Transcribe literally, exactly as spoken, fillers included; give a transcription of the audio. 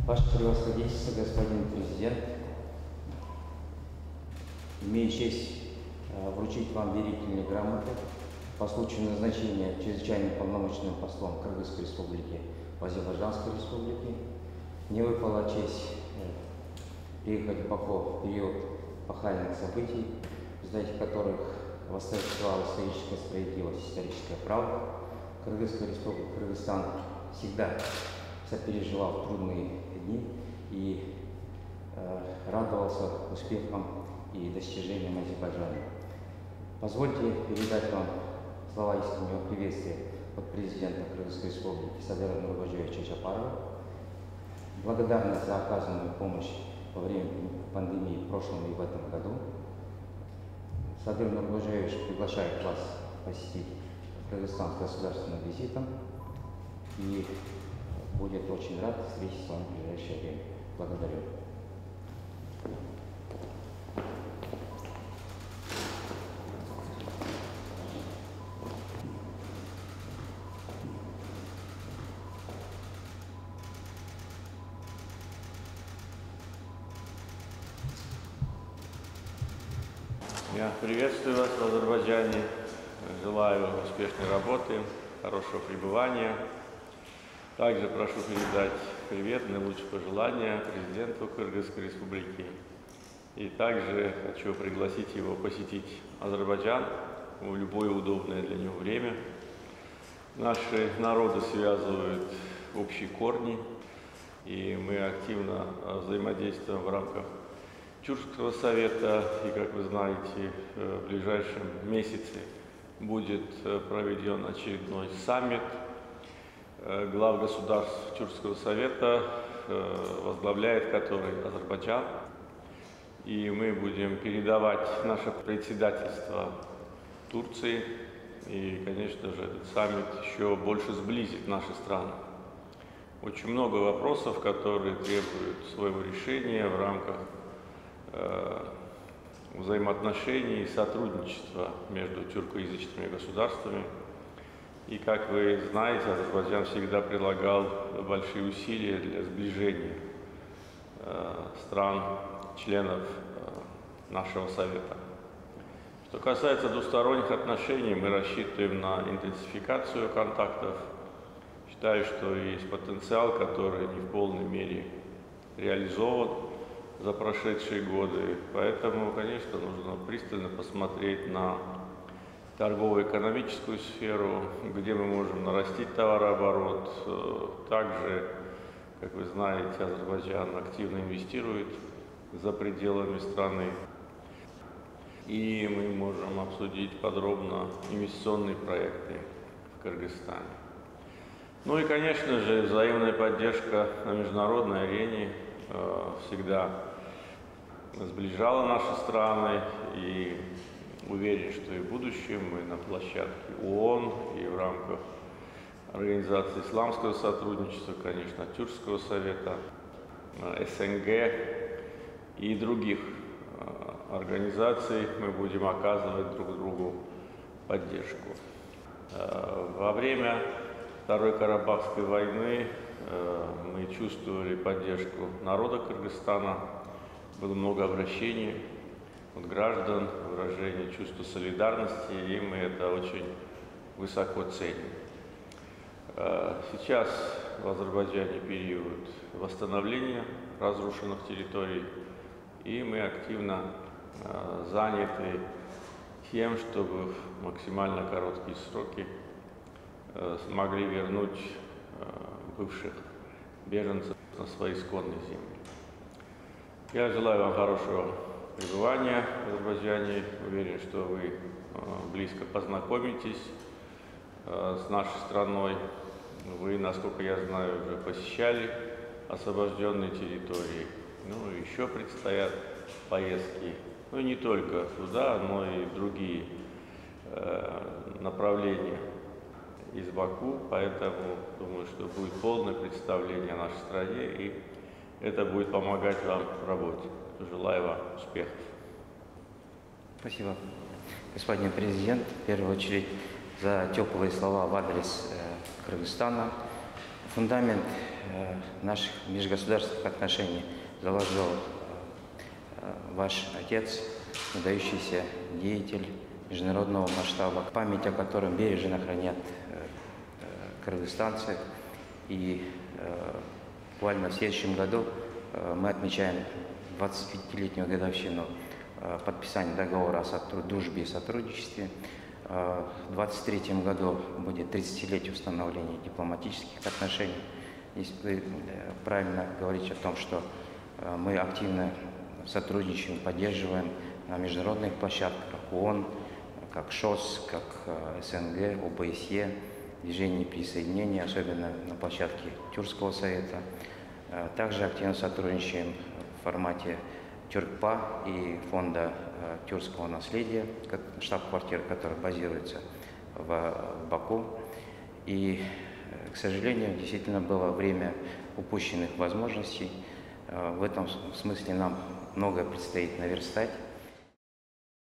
Ваше превосходительство, господин президент, имею честь вручить вам верительные грамоты по случаю назначения чрезвычайным полномочным послом Кыргызской республики в Азербайджанской республике. Мне выпала честь приехать в Баку в период эпохальных событий, в результате которых восторжествовала историческая справедливость, историческая правда. Кыргызская республика, Кыргызстан всегда сопереживал трудные дни и э, радовался успехам и достижениям Азербайджана. Позвольте передать вам слова искреннего приветствия от президента Кыргызской республики Садыра Нурбажиевича Жапарова, благодарность за оказанную помощь во время пандемии в прошлом и в этом году. Садыр Нурбажиевич приглашает вас посетить Кыргызстан с государственным визитом и будет очень рад встрече с вами в ближайшее время. Благодарю. Я приветствую вас в Азербайджане, желаю успешной работы, хорошего пребывания. Также прошу передать привет, наилучшие пожелания президенту Кыргызской республики. И также хочу пригласить его посетить Азербайджан в любое удобное для него время. Наши народы связывают общие корни, и мы активно взаимодействуем в рамках Тюркского совета, и, как вы знаете, в ближайшем месяце будет проведен очередной саммит глав государств Тюркского совета, возглавляет который Азербайджан. И мы будем передавать наше председательство Турции, и, конечно же, этот саммит еще больше сблизит наши страны. Очень много вопросов, которые требуют своего решения в рамках взаимоотношений и сотрудничества между тюркоязычными государствами. И, как вы знаете, Азербайджан всегда прилагал большие усилия для сближения стран, членов нашего Совета. Что касается двусторонних отношений, мы рассчитываем на интенсификацию контактов. Считаю, что есть потенциал, который не в полной мере реализован за прошедшие годы. Поэтому, конечно, нужно пристально посмотреть на торгово-экономическую сферу, где мы можем нарастить товарооборот. Также, как вы знаете, Азербайджан активно инвестирует за пределами страны. И мы можем обсудить подробно инвестиционные проекты в Кыргызстане. Ну и, конечно же, взаимная поддержка на международной арене всегда сближала наши страны, и уверен, что и в будущем мы на площадке ООН и в рамках Организации исламского сотрудничества, конечно, Тюркского совета, СНГ и других организаций мы будем оказывать друг другу поддержку. Во время Второй Карабахской войны мы чувствовали поддержку народа Кыргызстана, было много обращений от граждан, выражение чувства солидарности, и мы это очень высоко ценим. Сейчас в Азербайджане период восстановления разрушенных территорий, и мы активно заняты тем, чтобы в максимально короткие сроки смогли вернуть бывших беженцев на свои исконные земли. Я желаю вам хорошего пребывания в Азербайджане. Уверен, что вы близко познакомитесь с нашей страной. Вы, насколько я знаю, уже посещали освобожденные территории. Ну, еще предстоят поездки. Ну, и не только туда, но и в другие направления из Баку, поэтому думаю, что будет полное представление о нашей стране, и это будет помогать вам в работе. Желаю вам успехов. Спасибо, господин президент, в первую очередь за теплые слова в адрес э, Кыргызстана. Фундамент э, наших межгосударственных отношений заложил э, ваш отец, выдающийся деятель международного масштаба, память о котором бережно хранят э, э, кыргызстанцы. И э, буквально в следующем году э, мы отмечаем двадцатипятилетнюю годовщину э, подписания договора о сотруд... дружбе и сотрудничестве. Э, в двадцать третьем году будет тридцатилетие установления дипломатических отношений. Здесь вы э, правильно говорите о том, что э, мы активно сотрудничаем, поддерживаем на международных площадках, как ООН, как ШОС, как э, СНГ, ОБСЕ, движение присоединения, особенно на площадке Тюркского совета. Также активно сотрудничаем в формате Тюркпа и фонда тюркского наследия, штаб-квартира, которая базируется в Баку. И, к сожалению, действительно было время упущенных возможностей. В этом смысле нам многое предстоит наверстать.